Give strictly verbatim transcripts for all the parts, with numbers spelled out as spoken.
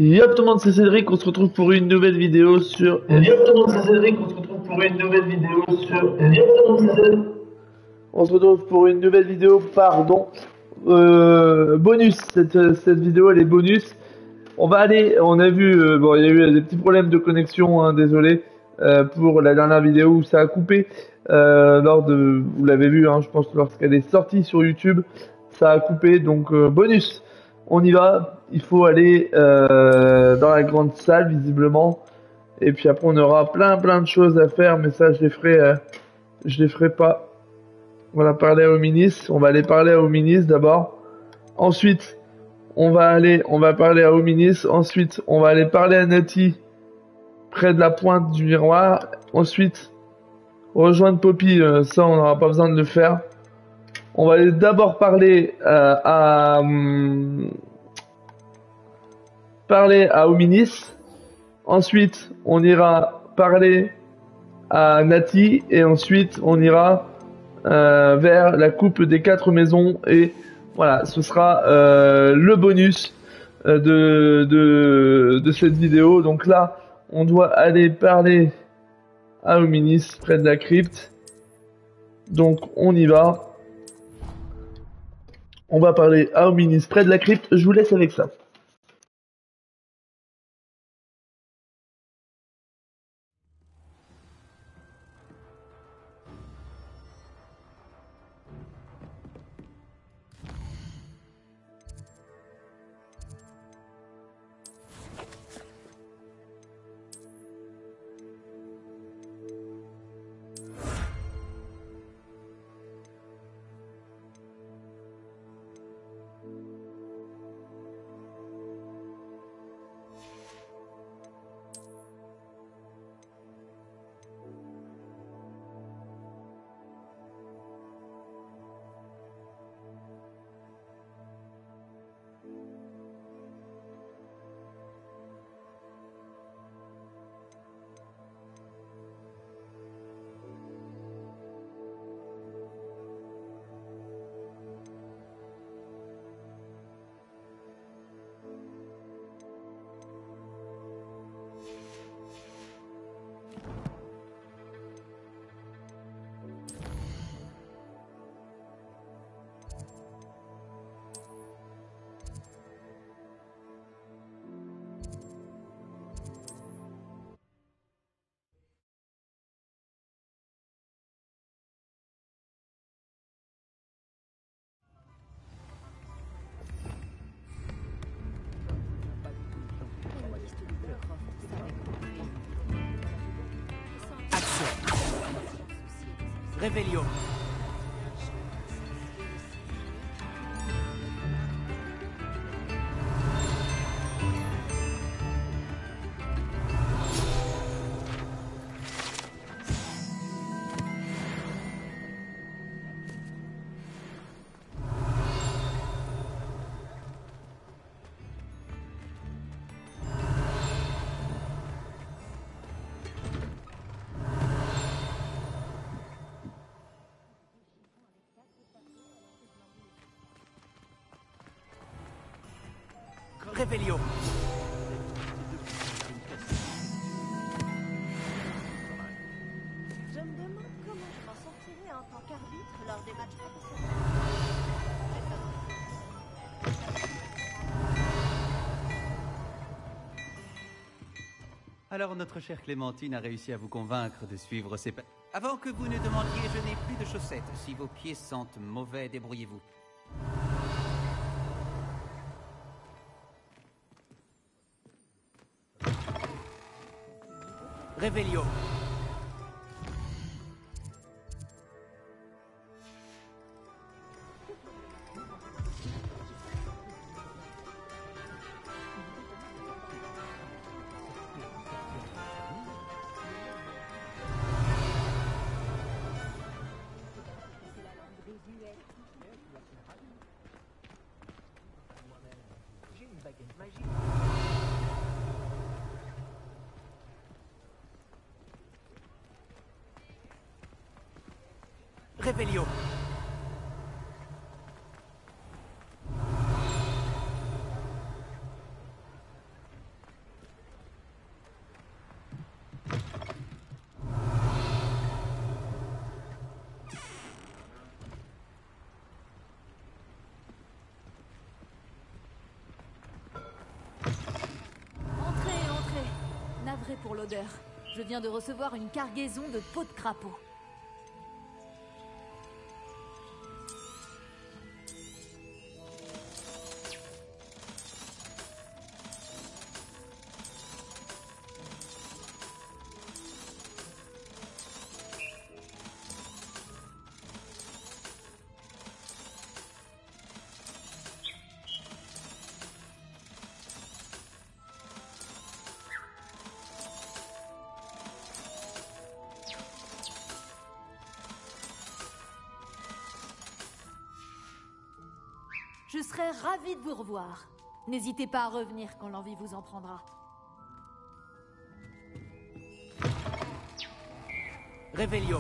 Yop tout le monde, c'est Cédric, on se retrouve pour une nouvelle vidéo sur... Yop tout le monde, c'est Cédric, on se retrouve pour une nouvelle vidéo sur... Yop tout le monde, c'est Cédric. On se retrouve pour une nouvelle vidéo, pardon, euh, bonus, cette, cette vidéo elle est bonus. On va aller, on a vu, euh, bon il y a eu des petits problèmes de connexion, hein, désolé, euh, pour la dernière vidéo où ça a coupé, euh, lors de, vous l'avez vu, hein, je pense lorsqu'elle est sortie sur YouTube, ça a coupé, donc euh, bonus. On y va, il faut aller euh, dans la grande salle visiblement, et puis après on aura plein plein de choses à faire, mais ça je les ferai, euh, je les ferai pas. On va parler au ministre, on va aller parler au ministre d'abord, ensuite on va aller, on va parler au ministre, ensuite on va aller parler à Nati près de la pointe du miroir, ensuite rejoindre Poppy, euh, ça on n'aura pas besoin de le faire. On va aller d'abord parler euh, à... Hum, parler à Ominis, ensuite on ira parler à Nati et ensuite on ira euh, vers la coupe des quatre maisons et voilà, ce sera euh, le bonus euh, de, de, de cette vidéo. Donc là on doit aller parler à Ominis près de la crypte, donc on y va, on va parler à Ominis près de la crypte, je vous laisse avec ça. Réveillon. Réveillon. Je me demande comment je m'en sortirai en tant qu'arbitre lors des matchs professionnels. Alors notre chère Clémentine a réussi à vous convaincre de suivre ses pas. Avant que vous ne demandiez, je n'ai plus de chaussettes. Si vos pieds sentent mauvais, débrouillez-vous. Réveillon. J'ai une baguette magique. Réveillon. concentré pour l'odeur. Je viens de recevoir une cargaison de peaux de crapaud. Je serais ravie de vous revoir. N'hésitez pas à revenir quand l'envie vous en prendra. Revelio.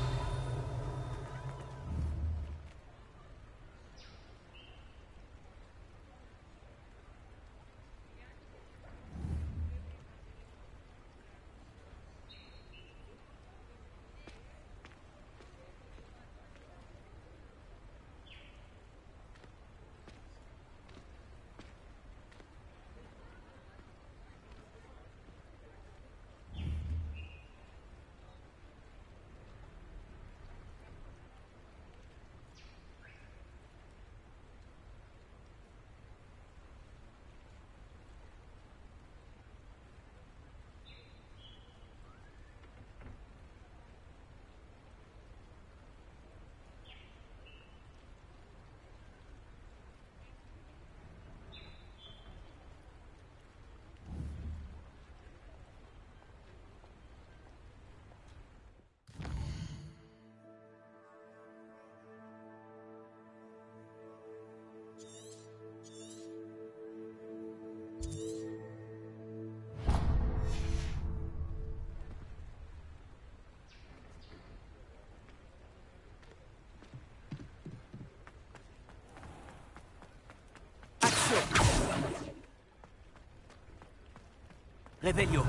Revelio.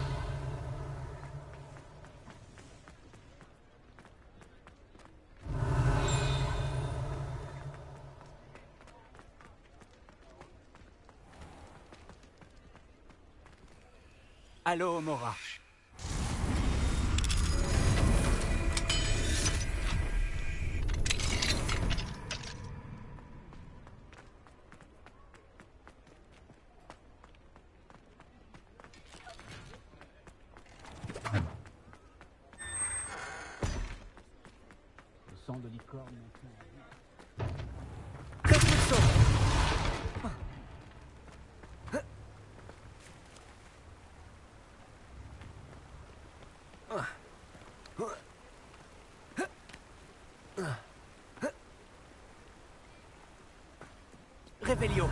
Allô, Mora. Le sang de licorne maintenant. Revelio.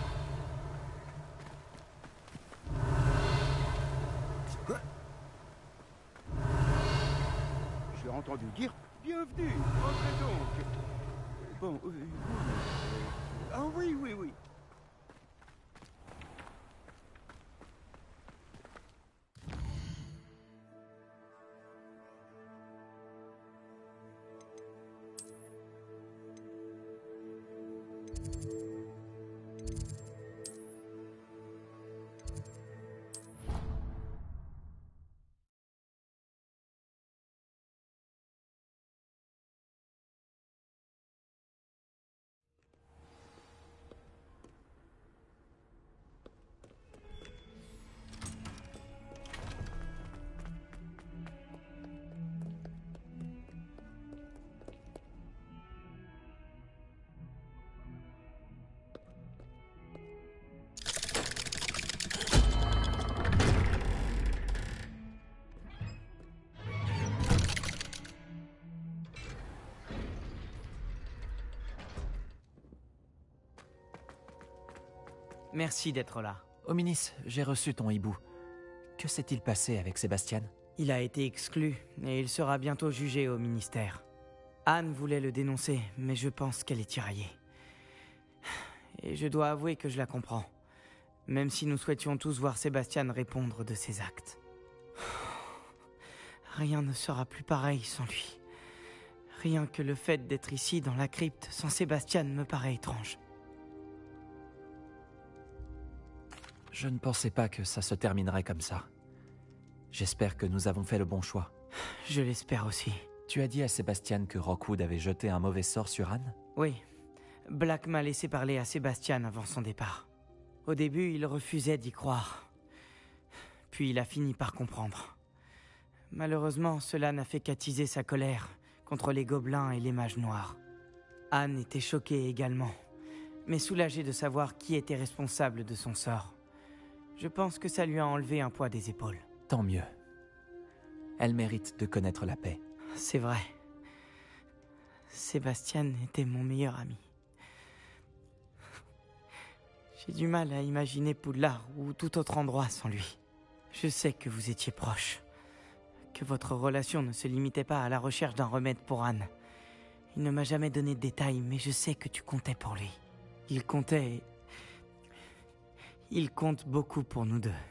J'ai entendu dire bienvenue, entrez donc. Bon, euh, euh, ah oui, oui, oui. Merci d'être là. Hominis, j'ai reçu ton hibou. Que s'est-il passé avec Sébastien? Il a été exclu et il sera bientôt jugé au ministère. Anne voulait le dénoncer, mais je pense qu'elle est tiraillée. Et je dois avouer que je la comprends. Même si nous souhaitions tous voir Sébastien répondre de ses actes. Rien ne sera plus pareil sans lui. Rien que le fait d'être ici dans la crypte sans Sébastien me paraît étrange. Je ne pensais pas que ça se terminerait comme ça. J'espère que nous avons fait le bon choix. Je l'espère aussi. Tu as dit à Sébastien que Rockwood avait jeté un mauvais sort sur Anne? Oui. Black m'a laissé parler à Sébastien avant son départ. Au début, il refusait d'y croire. Puis il a fini par comprendre. Malheureusement, cela n'a fait qu'attiser sa colère contre les gobelins et les mages noirs. Anne était choquée également, mais soulagée de savoir qui était responsable de son sort. Je pense que ça lui a enlevé un poids des épaules. Tant mieux. Elle mérite de connaître la paix. C'est vrai. Sébastien était mon meilleur ami. J'ai du mal à imaginer Poudlard ou tout autre endroit sans lui. Je sais que vous étiez proches, que votre relation ne se limitait pas à la recherche d'un remède pour Anne. Il ne m'a jamais donné de détails, mais je sais que tu comptais pour lui. Il comptait... Il compte beaucoup pour nous deux.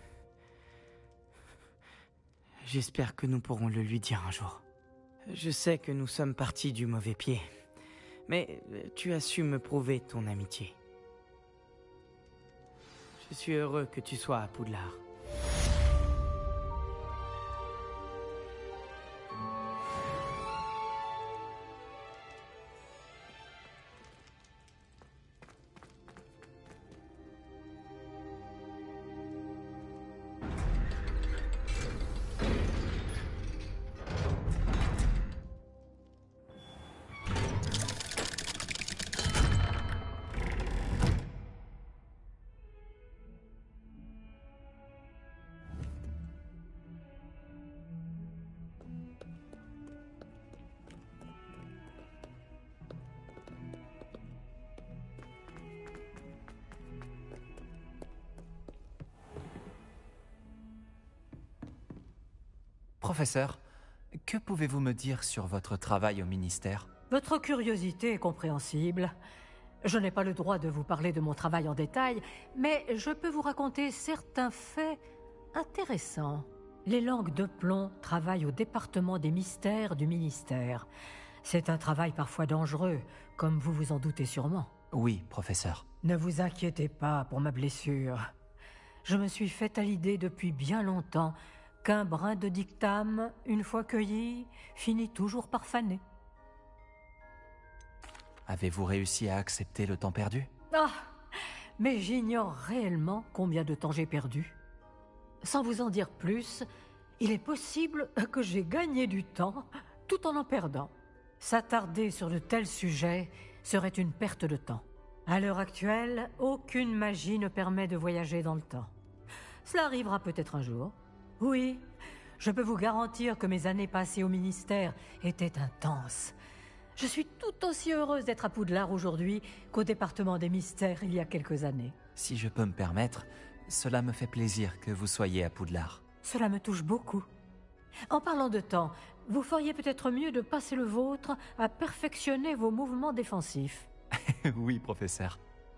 J'espère que nous pourrons le lui dire un jour. Je sais que nous sommes partis du mauvais pied, mais tu as su me prouver ton amitié. Je suis heureux que tu sois à Poudlard. Professeur, que pouvez-vous me dire sur votre travail au ministère? Votre curiosité est compréhensible. Je n'ai pas le droit de vous parler de mon travail en détail, mais je peux vous raconter certains faits intéressants. Les langues de plomb travaillent au département des mystères du ministère. C'est un travail parfois dangereux, comme vous vous en doutez sûrement. Oui, professeur. Ne vous inquiétez pas pour ma blessure. Je me suis fait à l'idée depuis bien longtemps qu'un brin de dictame, une fois cueilli, finit toujours par faner. Avez-vous réussi à accepter le temps perdu? Ah, mais j'ignore réellement combien de temps j'ai perdu. Sans vous en dire plus, il est possible que j'ai gagné du temps tout en en perdant. S'attarder sur de tels sujets serait une perte de temps. À l'heure actuelle, aucune magie ne permet de voyager dans le temps. Cela arrivera peut-être un jour. Oui, je peux vous garantir que mes années passées au ministère étaient intenses. Je suis tout aussi heureuse d'être à Poudlard aujourd'hui qu'au département des mystères il y a quelques années. Si je peux me permettre, cela me fait plaisir que vous soyez à Poudlard. Cela me touche beaucoup. En parlant de temps, vous feriez peut-être mieux de passer le vôtre à perfectionner vos mouvements défensifs. Oui, professeur.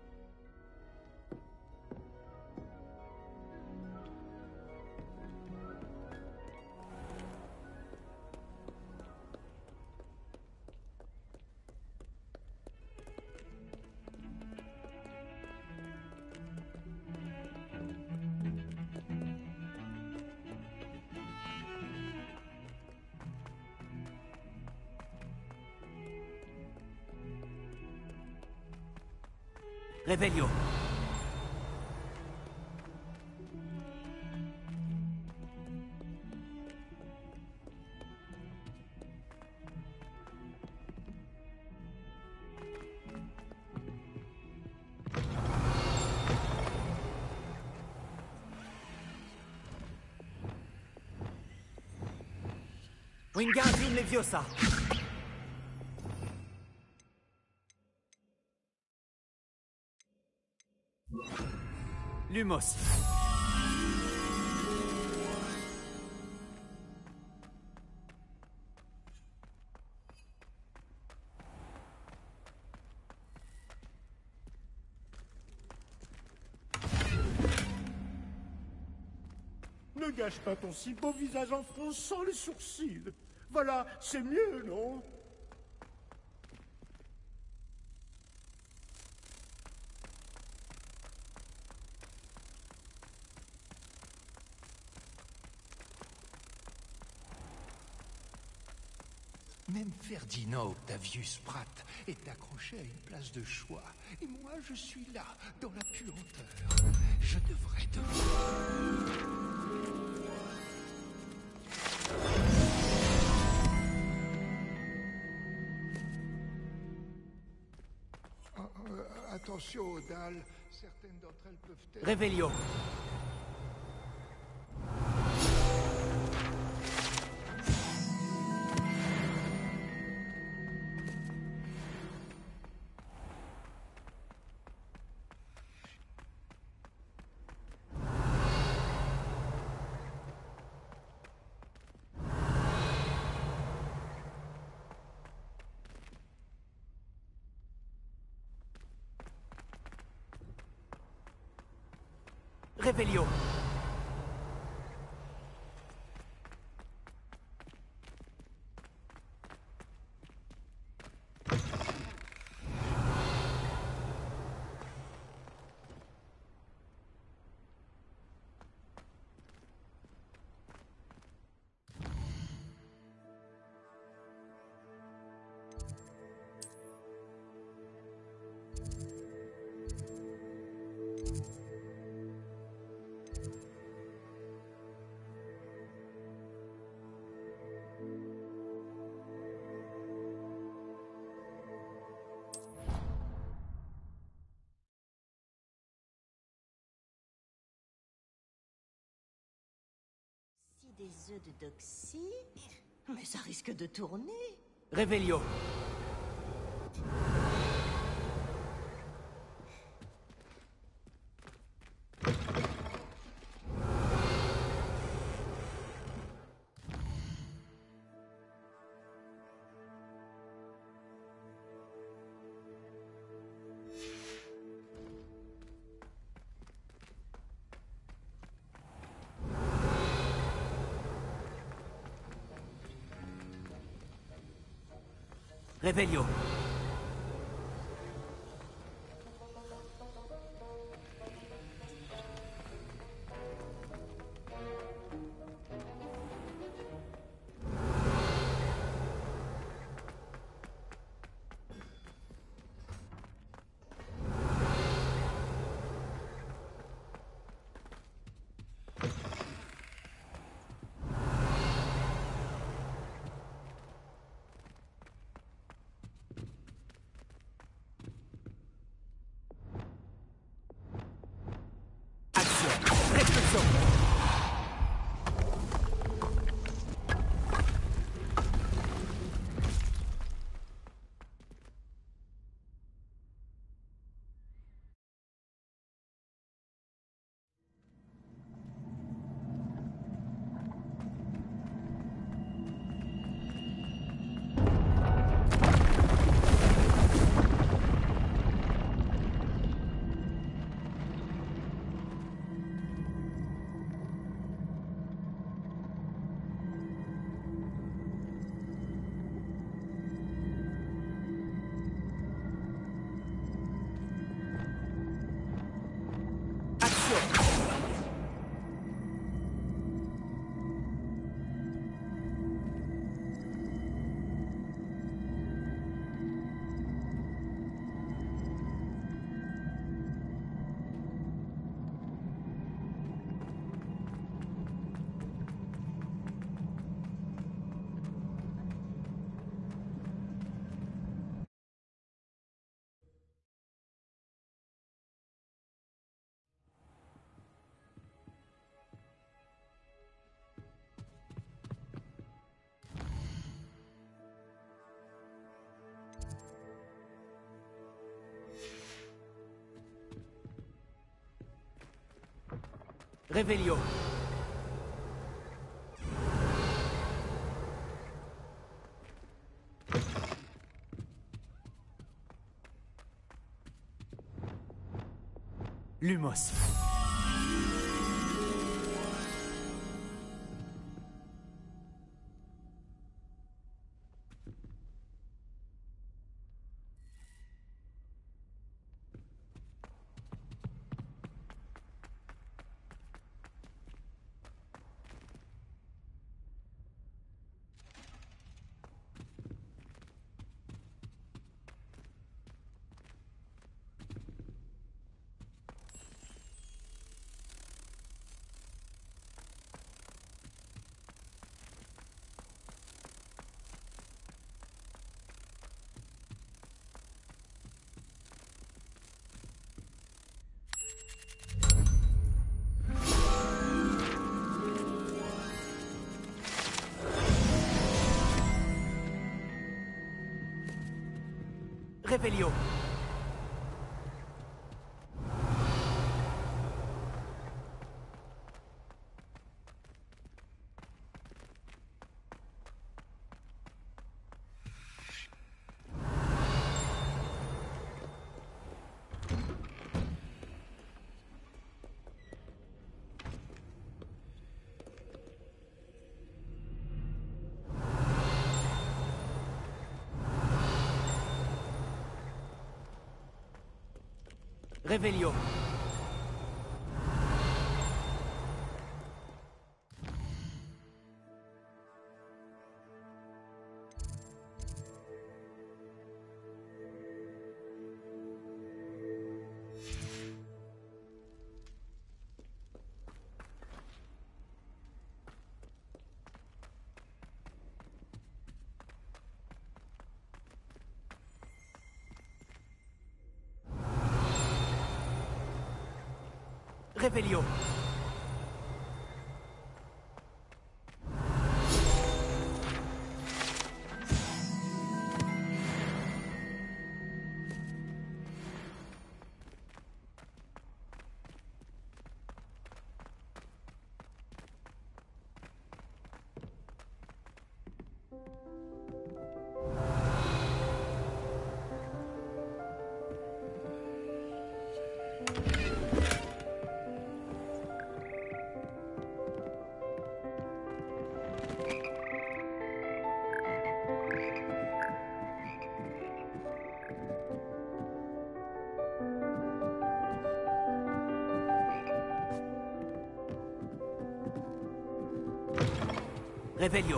Revelio. Wingardium Leviosa. Lumos. Ne gâche pas ton si beau visage en fronçant les sourcils. Voilà, c'est mieux, non? Même Ferdinand Octavius Pratt est accroché à une place de choix. Et moi, je suis là, dans la puanteur. Je devrais devenir... Oh, euh, attention aux dalles. Certaines d'entre elles peuvent être... Revelio. Revelio. Des œufs de Doxy? Mais ça risque de tourner. Revelio. Revelio. Revelio. Lumos. Revelio. Revelio. Revelio. Revelio.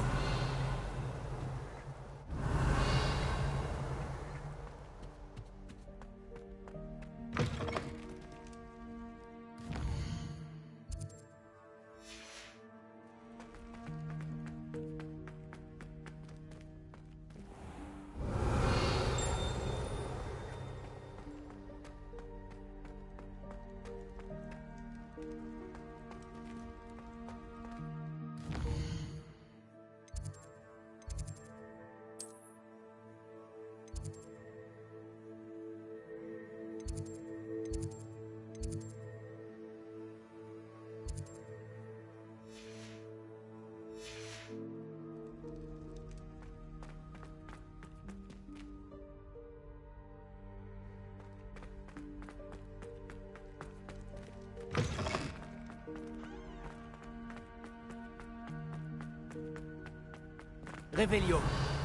Revelio.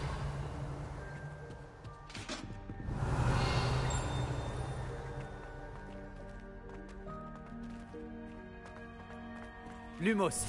Lumos.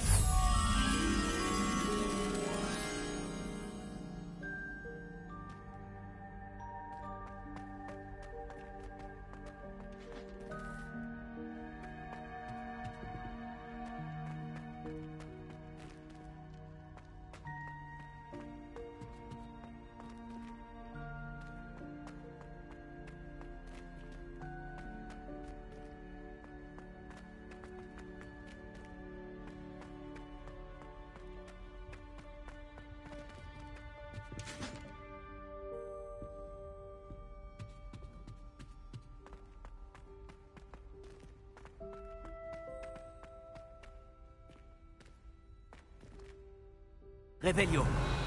Revelio.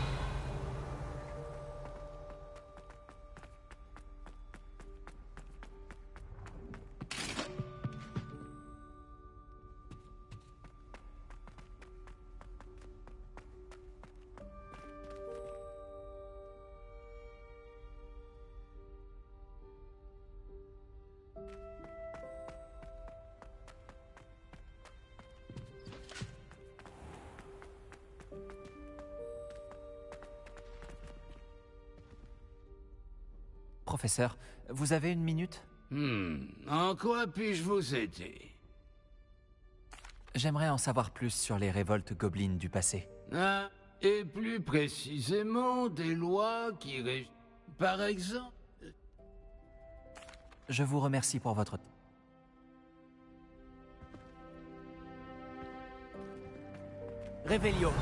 Professeur, vous avez une minute? Hmm, en quoi puis-je vous aider? J'aimerais en savoir plus sur les révoltes gobelines du passé. Ah, et plus précisément des lois qui régissent... Par exemple... Je vous remercie pour votre... Revelio.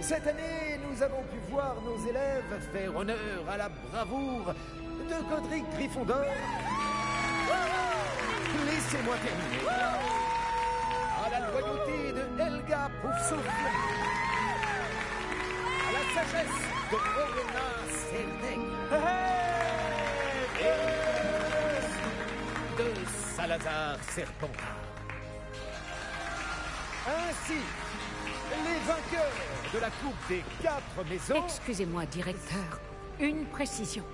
Cette année, nous avons pu voir nos élèves faire honneur à la bravoure de Godric Gryffondor. Laissez-moi terminer. À la loyauté de Helga Poufsouffle. À la sagesse de Rowena Selden. Et de Salazar Serpentard. Ainsi, les vainqueurs de la Coupe des Quatre Maisons... Excusez-moi, directeur. Une précision.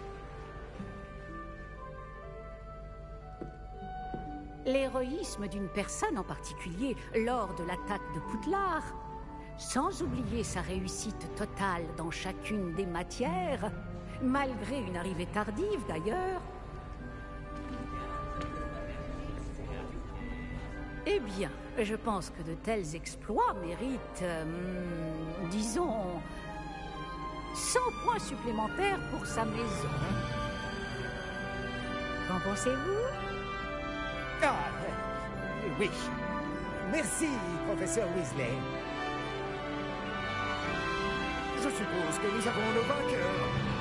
L'héroïsme d'une personne en particulier lors de l'attaque de Poudlard, sans oublier sa réussite totale dans chacune des matières, malgré une arrivée tardive d'ailleurs, eh bien, je pense que de tels exploits méritent, euh, disons, cent points supplémentaires pour sa maison. Qu'en pensez-vous? Ah, euh, oui. Merci, professeur Weasley. Je suppose que nous avons le vainqueur.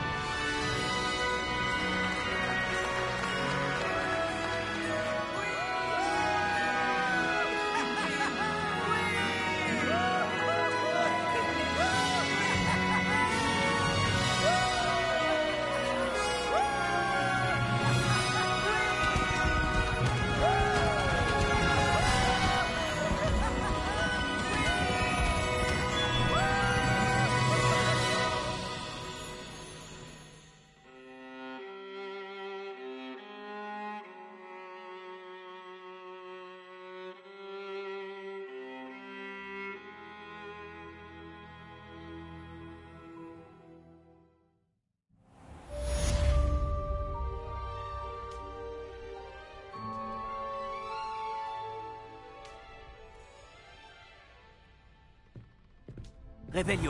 Revelio.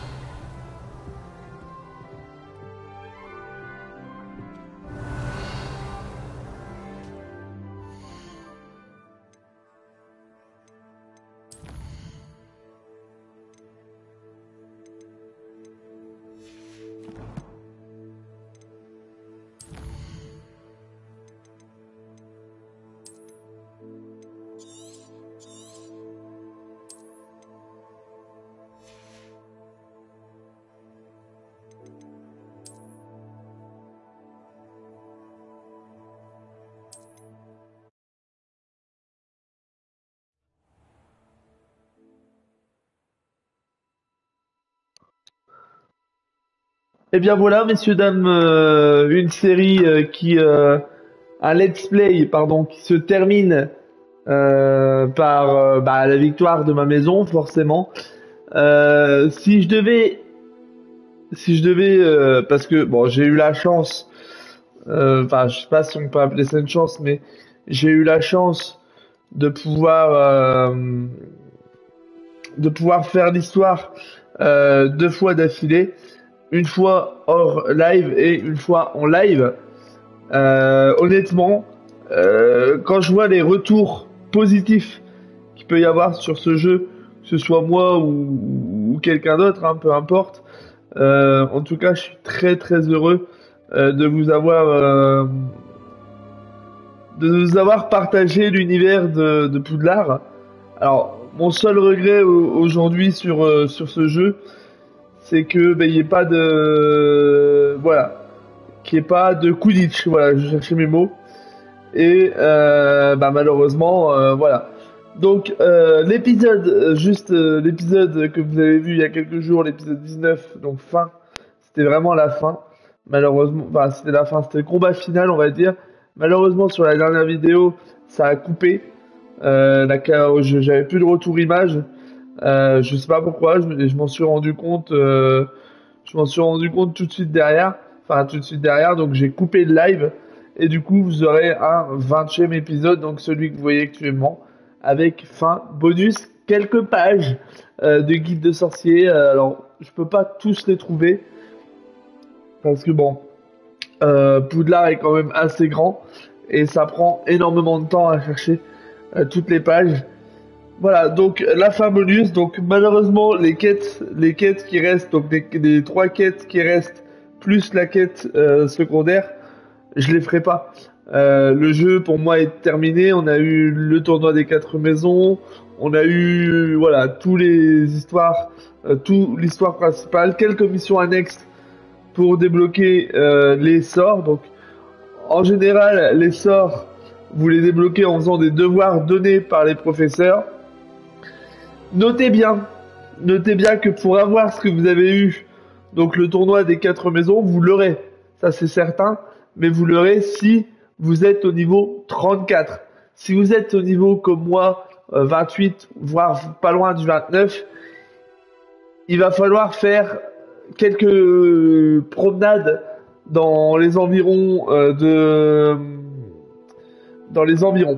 Et bien voilà, messieurs, dames, euh, une série euh, qui... Euh, un let's play, pardon, qui se termine euh, par euh, bah, la victoire de ma maison, forcément. Euh, si je devais... Si je devais... Euh, parce que, bon, j'ai eu la chance... Enfin, euh, je sais pas si on peut appeler ça une chance, mais j'ai eu la chance de pouvoir... Euh, de pouvoir faire l'histoire euh, deux fois d'affilée. Une fois hors live et une fois en live. Euh, honnêtement, euh, quand je vois les retours positifs qu'il peut y avoir sur ce jeu, que ce soit moi ou, ou quelqu'un d'autre, hein, peu importe, euh, en tout cas, je suis très très heureux euh, de vous avoir euh, de vous avoir partagé l'univers de, de Poudlard. Alors, mon seul regret aujourd'hui sur euh, sur ce jeu, c'est que ben, il n'y ait pas de voilà, qu'il n'y ait pas de Quidditch, voilà, je cherchais mes mots, et euh, bah, malheureusement euh, voilà. Donc euh, l'épisode, juste euh, l'épisode que vous avez vu il y a quelques jours, l'épisode dix-neuf, donc fin, c'était vraiment la fin. Malheureusement, enfin c'était la fin, c'était le combat final, on va dire. Malheureusement sur la dernière vidéo, ça a coupé. Euh, la, j'avais plus de retour image. Euh, je sais pas pourquoi, je, je m'en suis rendu compte, euh, je m'en suis rendu compte tout de suite derrière, enfin tout de suite derrière, donc j'ai coupé le live, et du coup vous aurez un vingtième épisode, donc celui que vous voyez actuellement, avec fin bonus, quelques pages euh, de guide de sorcier. Euh, alors je peux pas tous les trouver, parce que bon, euh, Poudlard est quand même assez grand, et ça prend énormément de temps à chercher euh, toutes les pages. voilà, donc la fin bonus, donc malheureusement les quêtes, les quêtes qui restent, donc les, les trois quêtes qui restent, plus la quête euh, secondaire, je les ferai pas. Euh, le jeu pour moi est terminé, on a eu le tournoi des quatre maisons, on a eu voilà tous les histoires, euh, tout l'histoire principale, quelques missions annexes pour débloquer euh, les sorts. Donc en général les sorts vous les débloquez en faisant des devoirs donnés par les professeurs. Notez bien, notez bien que pour avoir ce que vous avez eu, donc le tournoi des quatre maisons, vous l'aurez, ça c'est certain, mais vous l'aurez si vous êtes au niveau trente-quatre. Si vous êtes au niveau comme moi, euh, vingt-huit, voire pas loin du vingt-neuf, il va falloir faire quelques promenades dans les environs euh, de... dans les environs.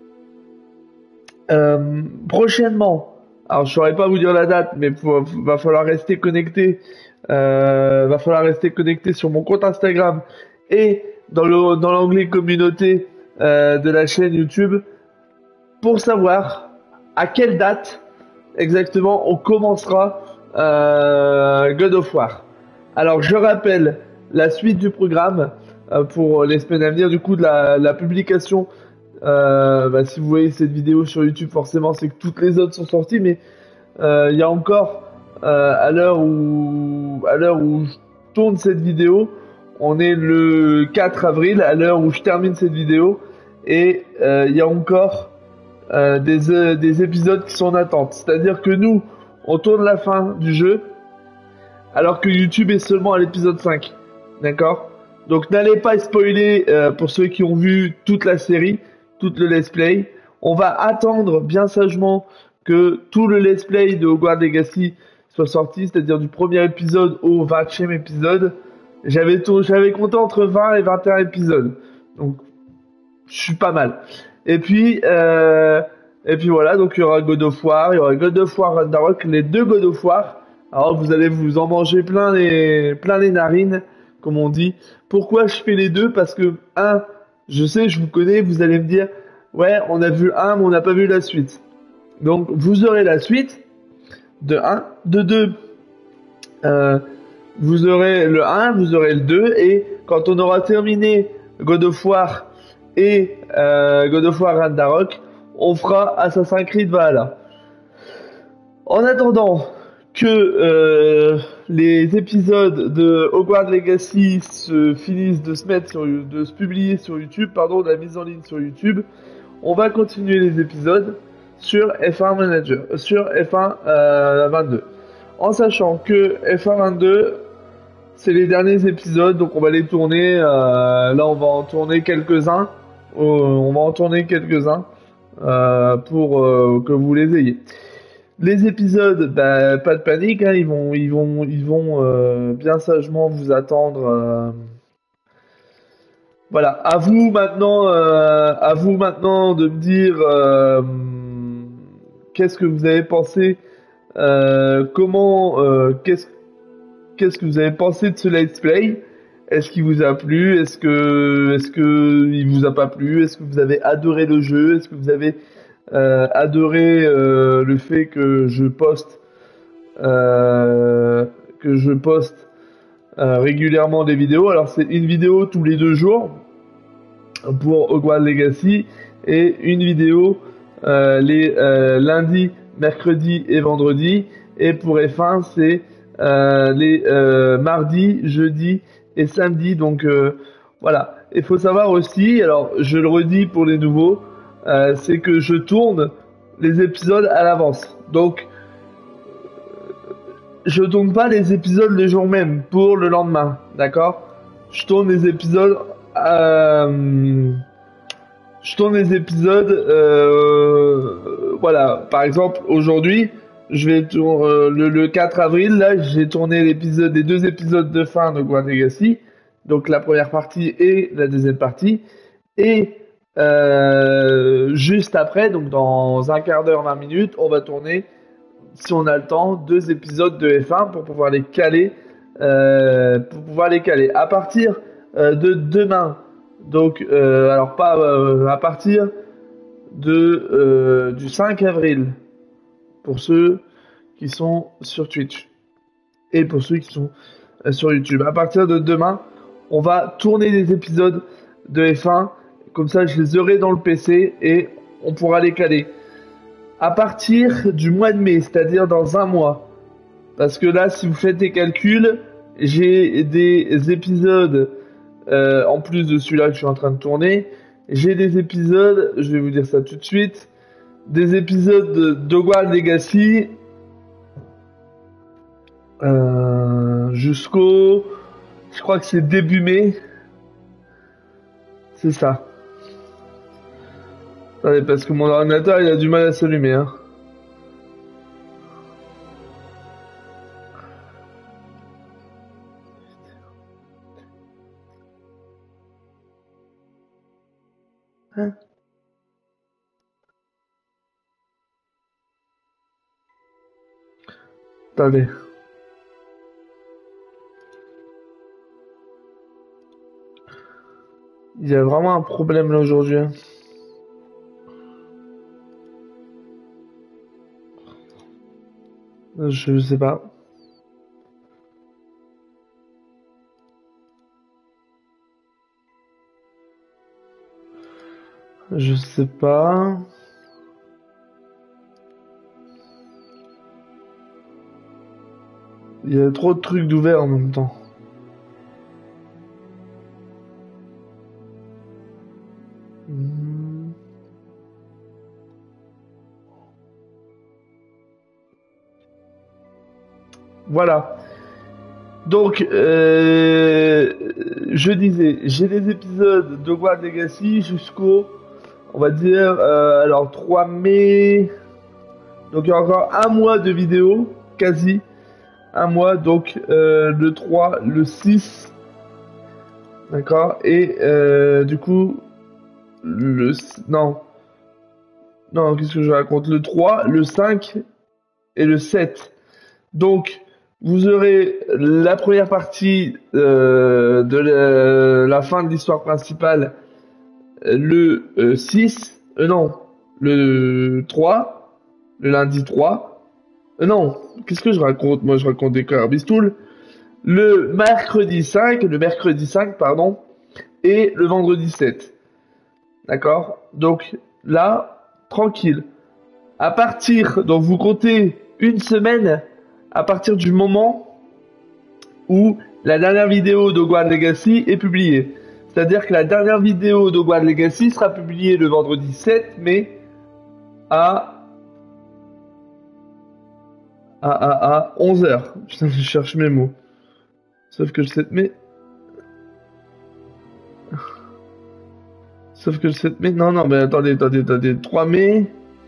Euh, prochainement, alors je saurais pas vous dire la date, mais il va falloir rester connecté. Euh, va falloir rester connecté sur mon compte Instagram et dans le dans l'onglet communauté euh, de la chaîne YouTube pour savoir à quelle date exactement on commencera euh, God of War. Alors je rappelle la suite du programme euh, pour les semaines à venir, du coup de la, la publication. Euh, bah, si vous voyez cette vidéo sur YouTube, forcément c'est que toutes les autres sont sorties, mais euh, il y a encore euh, à l'heure où à l'heure où je tourne cette vidéo, on est le quatre avril, à l'heure où je termine cette vidéo, et euh, il y a encore euh, des euh, des épisodes qui sont en attente. C'est-à-dire que nous, on tourne la fin du jeu, alors que YouTube est seulement à l'épisode cinq, d'accord? Donc n'allez pas spoiler euh, pour ceux qui ont vu toute la série, toute le let's play. On va attendre bien sagement que tout le let's play de Hogwarts Legacy soit sorti, c'est-à-dire du premier épisode au vingtième épisode. J'avais tout, j'avais compté entre vingt et vingt et un épisodes, donc je suis pas mal. Et puis euh, et puis voilà, donc il y aura God of War, il y aura God of War Ragnarok, les deux God of War. Alors vous allez vous en manger plein les plein les narines, comme on dit. Pourquoi je fais les deux? Parce que un, je sais, je vous connais, vous allez me dire, ouais, on a vu un, mais on n'a pas vu la suite. Donc, vous aurez la suite, de un. De deux, euh, vous aurez le un, vous aurez le deux, et quand on aura terminé God of War et euh, God of War Ragnarok, on fera Assassin's Creed Valhalla. En attendant que euh, les épisodes de Hogwarts Legacy se finissent de se mettre sur, de se publier sur YouTube, pardon, de la mise en ligne sur YouTube, on va continuer les épisodes sur F un Manager, sur F un euh, vingt-deux, en sachant que F un vingt-deux c'est les derniers épisodes, donc on va les tourner. Euh, là, on va en tourner quelques-uns. Euh, on va en tourner quelques-uns euh, pour euh, que vous les ayez. Les épisodes, bah, pas de panique, hein, ils vont, ils vont, ils vont euh, bien sagement vous attendre. Euh... Voilà, à vous maintenant, euh, à vous maintenant de me dire euh, qu'est-ce que vous avez pensé, euh, comment, euh, qu'est-ce, qu'est-ce que vous avez pensé de ce let's play. Est-ce qu'il vous a plu? Est-ce que, est-ce que il vous a pas plu? Est-ce que vous avez adoré le jeu? Est-ce que vous avez Euh, adorer euh, le fait que je poste euh, que je poste euh, régulièrement des vidéos. Alors c'est une vidéo tous les deux jours pour Hogwarts Legacy et une vidéo euh, les euh, lundis, mercredis et vendredis, et pour F un c'est euh, les euh, mardis, jeudis et samedis. Donc euh, voilà, il faut savoir aussi, alors je le redis pour les nouveaux, Euh, c'est que je tourne les épisodes à l'avance. Donc, je tourne pas les épisodes le jour même pour le lendemain, d'accord? Je tourne les épisodes, euh, je tourne les épisodes, euh, voilà. Par exemple, aujourd'hui, je vais tourner euh, le, le quatre avril. Là, j'ai tourné l'épisode, les deux épisodes de fin de Hogwarts Legacy, donc la première partie et la deuxième partie, et Euh, juste après, donc dans un quart d'heure, vingt minutes, on va tourner, si on a le temps, deux épisodes de F un pour pouvoir les caler, euh, pour pouvoir les caler. À partir euh, de demain, donc, euh, alors pas euh, à partir de euh, du cinq avril, pour ceux qui sont sur Twitch et pour ceux qui sont euh, sur YouTube. À partir de demain, on va tourner des épisodes de F un, comme ça je les aurai dans le P C et on pourra les caler. À partir du mois de mai, c'est-à-dire dans un mois, parce que là, si vous faites des calculs, j'ai des épisodes, euh, en plus de celui-là que je suis en train de tourner, j'ai des épisodes, je vais vous dire ça tout de suite, des épisodes de d'Hogwarts Legacy euh, jusqu'au, je crois que c'est début mai, c'est ça. Attendez, parce que mon ordinateur il a du mal à s'allumer, hein. Hein? Attendez. Il y a vraiment un problème là aujourd'hui, hein. Je sais pas. Je sais pas. Il y a trop de trucs d'ouverts en même temps. Hmm. Voilà. Donc, euh, je disais, j'ai des épisodes de Hogwarts Legacy jusqu'au, on va dire, euh, alors trois mai. Donc, il y a encore un mois de vidéo, quasi un mois. Donc, euh, le trois, le six, d'accord. Et euh, du coup, le non, non, qu'est-ce que je raconte? Le trois, le cinq et le sept. Donc vous aurez la première partie euh, de la, la fin de l'histoire principale le euh, six, euh, non, le trois, le lundi trois, euh, non, qu'est-ce que je raconte? Moi je raconte des carbistoules. Le mercredi cinq, le mercredi cinq, pardon, et le vendredi sept. D'accord? Donc là, tranquille. À partir, donc vous comptez une semaine à partir du moment où la dernière vidéo d'Hogwarts Legacy est publiée. C'est-à-dire que la dernière vidéo d'Hogwarts Legacy sera publiée le vendredi sept mai à à, à, à onze heures. Putain, je cherche mes mots. Sauf que le sept mai... Sauf que le sept mai... Non, non, mais attendez, attendez, attendez. trois mai...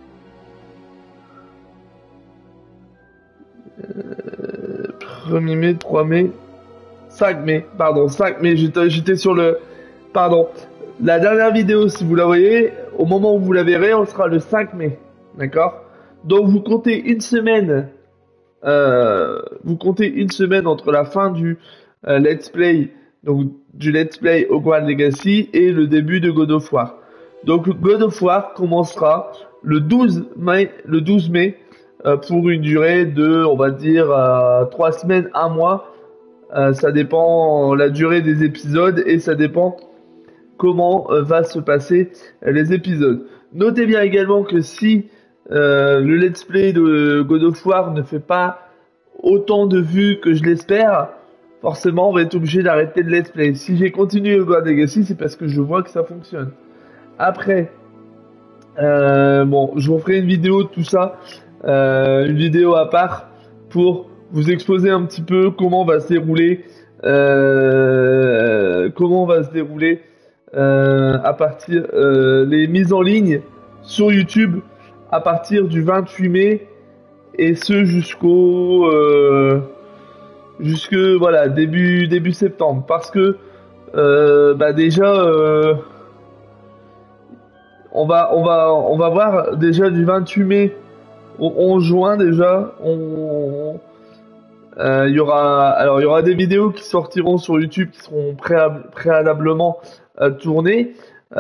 Euh, premier mai, trois mai... cinq mai, pardon, cinq mai, j'étais, j'étais sur le... Pardon. La dernière vidéo, si vous la voyez, au moment où vous la verrez, on sera le cinq mai. D'accord? Donc vous comptez une semaine... Euh, vous comptez une semaine entre la fin du euh, let's play, donc du let's play Hogwarts Legacy et le début de God of War. Donc God of War commencera le douze mai, le douze mai euh, pour une durée de, on va dire, euh, trois semaines, un mois. Euh, ça dépend la durée des épisodes et ça dépend comment euh, va se passer euh, les épisodes. Notez bien également que si Euh, le let's play de God of War ne fait pas autant de vues que je l'espère, forcément on va être obligé d'arrêter le let's play. Si j'ai continué Hogwarts Legacy, c'est parce que je vois que ça fonctionne. Après, euh, bon, je vous ferai une vidéo de tout ça, euh, une vidéo à part pour vous exposer un petit peu comment va se dérouler, euh, comment va se dérouler euh, à partir euh, les mises en ligne sur YouTube. À partir du vingt-huit mai et ce jusqu'au euh, jusque voilà début début septembre, parce que euh, bah déjà euh, on va on va on va voir déjà du vingt-huit mai au onze juin déjà on il euh, y aura alors il y aura des vidéos qui sortiront sur YouTube qui seront préalable, préalablement euh, tournées.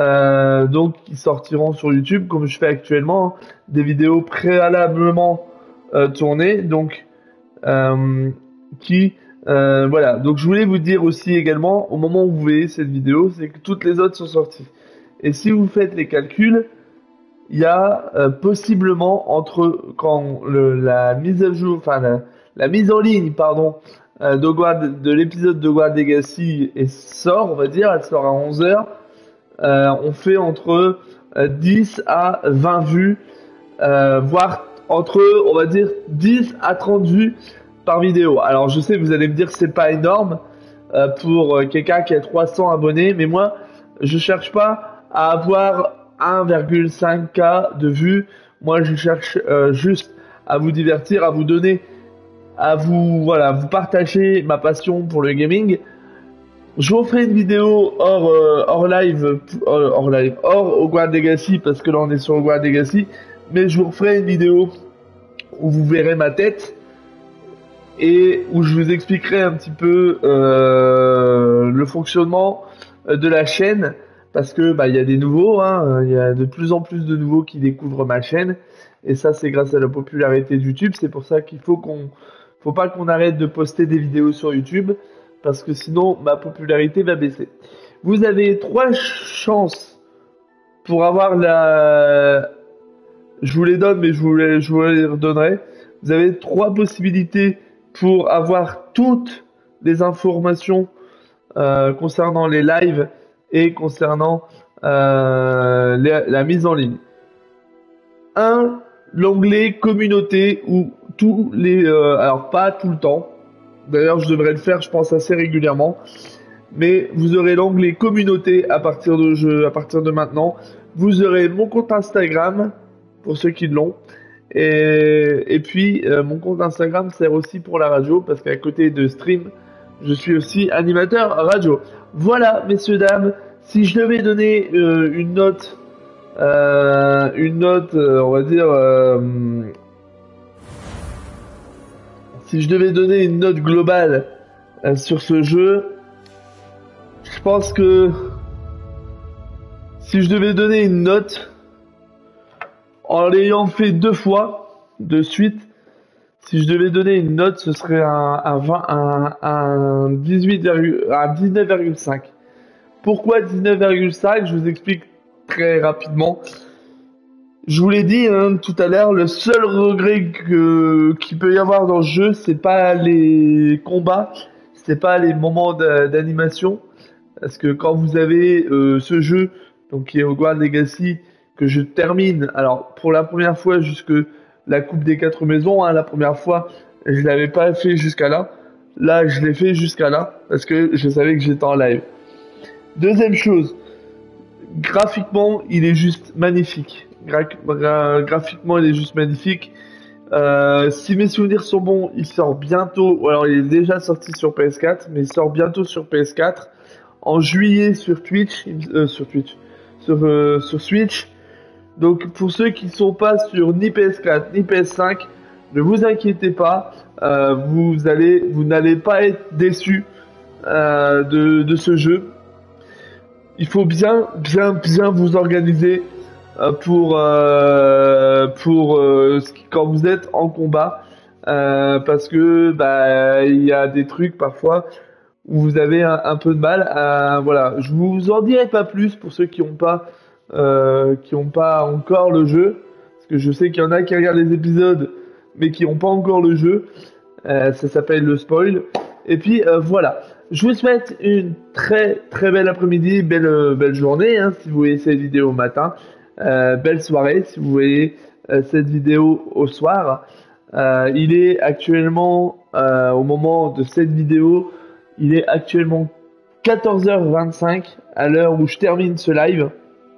Euh, donc qui sortiront sur YouTube comme je fais actuellement, des vidéos préalablement euh, tourné, donc euh, qui euh, voilà. Donc je voulais vous dire aussi également, au moment où vous voyez cette vidéo, c'est que toutes les autres sont sorties. Et si vous faites les calculs, il y a euh, possiblement entre quand le, la mise à jour, enfin la, la mise en ligne, pardon, euh, de, de l'épisode de Hogwarts Legacy et sort, on va dire, elle sort à onze heures. Euh, on fait entre euh, dix à vingt vues, euh, voire entre, on va dire, dix à trente vues par vidéo. Alors je sais, vous allez me dire c'est pas énorme euh, pour euh, quelqu'un qui a trois cents abonnés, mais moi je cherche pas à avoir un virgule cinq K de vues. Moi je cherche euh, juste à vous divertir, à vous donner, à vous voilà, vous partager ma passion pour le gaming. Je vous ferai une vidéo hors euh, hors live, hors, hors live, hors Hogwarts Legacy parce que là on est sur Hogwarts Legacy, mais je vous ferai une vidéo où vous verrez ma tête et où je vous expliquerai un petit peu euh, le fonctionnement de la chaîne, parce que bah il y a des nouveaux, hein, il y a de plus en plus de nouveaux qui découvrent ma chaîne, et ça c'est grâce à la popularité de YouTube. C'est pour ça qu'il faut qu'on, faut pas qu'on arrête de poster des vidéos sur YouTube, parce que sinon ma popularité va baisser. Vous avez trois chances pour avoir la, je vous les donne, mais je vous les, je vous les redonnerai. Vous avez trois possibilités pour avoir toutes les informations euh, concernant les lives et concernant euh, les, la mise en ligne. Un, l'onglet communauté où tous les... Euh, alors pas tout le temps, d'ailleurs je devrais le faire je pense assez régulièrement, mais vous aurez l'onglet communauté à partir de jeu, à partir de maintenant. Vous aurez mon compte Instagram pour ceux qui l'ont. Et, et puis euh, mon compte Instagram sert aussi pour la radio, parce qu'à côté de stream, je suis aussi animateur radio. Voilà, messieurs, dames, si je devais donner euh, une note, euh, une note, euh, on va dire, euh, si je devais donner une note globale euh, sur ce jeu, je pense que si je devais donner une note, en l'ayant fait deux fois de suite, si je devais donner une note, ce serait un, un, vingt, un, un dix-huit, un dix-neuf virgule cinq. Pourquoi dix-neuf virgule cinq? Je vous explique très rapidement. Je vous l'ai dit hein, tout à l'heure, le seul regret que qu'il peut y avoir dans le jeu, c'est pas les combats, c'est pas les moments d'animation, parce que quand vous avez euh, ce jeu, donc qui est Hogwarts Legacy, que je termine, alors pour la première fois jusque la Coupe des Quatre Maisons, hein, la première fois je l'avais pas fait jusqu'à là, là je l'ai fait jusqu'à là, parce que je savais que j'étais en live. Deuxième chose, graphiquement il est juste magnifique, Gra gra graphiquement il est juste magnifique, euh, si mes souvenirs sont bons, il sort bientôt, ou alors il est déjà sorti sur P S quatre, mais il sort bientôt sur P S quatre, en juillet sur Twitch, euh, sur Twitch, sur, euh, sur Switch. Donc pour ceux qui ne sont pas sur ni P S quatre ni P S cinq, ne vous inquiétez pas, euh, vous allez, vous n'allez pas être déçus euh, de, de ce jeu. Il faut bien, bien, bien vous organiser euh, pour euh, pour euh, quand vous êtes en combat, euh, parce que bah il y a des trucs parfois où vous avez un, un peu de mal. À, voilà, je vous en dirai pas plus pour ceux qui n'ont pas Euh, qui n'ont pas encore le jeu, parce que je sais qu'il y en a qui regardent les épisodes mais qui n'ont pas encore le jeu, euh, ça s'appelle le spoil. Et puis euh, voilà, je vous souhaite une très très belle après-midi, belle belle journée hein, si vous voyez cette vidéo au matin, euh, belle soirée si vous voyez euh, cette vidéo au soir. Euh, il est actuellement euh, au moment de cette vidéo, il est actuellement quatorze heures vingt-cinq à l'heure où je termine ce live.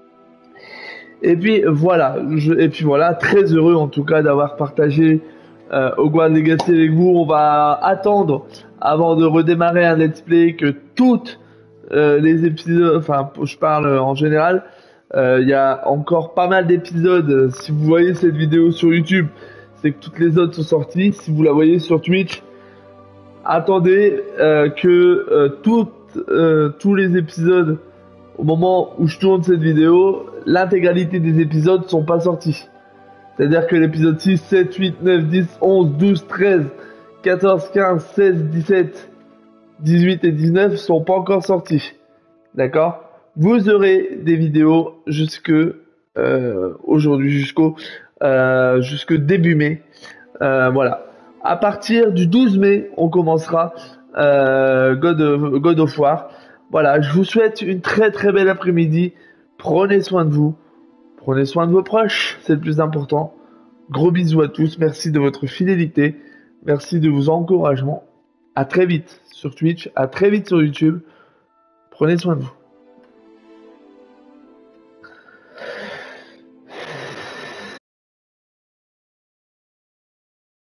Et puis voilà, je, et puis voilà, très heureux en tout cas d'avoir partagé euh, Hogwarts Legacy avec vous. On va attendre avant de redémarrer un let's play que toutes euh, les épisodes, enfin je parle en général, il euh, y a encore pas mal d'épisodes. Si vous voyez cette vidéo sur YouTube, c'est que toutes les autres sont sorties. Si vous la voyez sur Twitch, attendez euh, que euh, toutes, euh, tous les épisodes, au moment où je tourne cette vidéo, l'intégralité des épisodes sont pas sortis. C'est-à-dire que l'épisode six, sept, huit, neuf, dix, onze, douze, treize, quatorze, quinze, seize, dix-sept, dix-huit et dix-neuf sont pas encore sortis. D'accord? Vous aurez des vidéos jusque euh, aujourd'hui, jusqu'au euh, jusque début mai. Euh, voilà. À partir du douze mai, on commencera euh, God of, God of War. Voilà, je vous souhaite une très très belle après-midi. Prenez soin de vous. Prenez soin de vos proches, c'est le plus important. Gros bisous à tous, merci de votre fidélité. Merci de vos encouragements. À très vite sur Twitch, à très vite sur YouTube. Prenez soin de vous.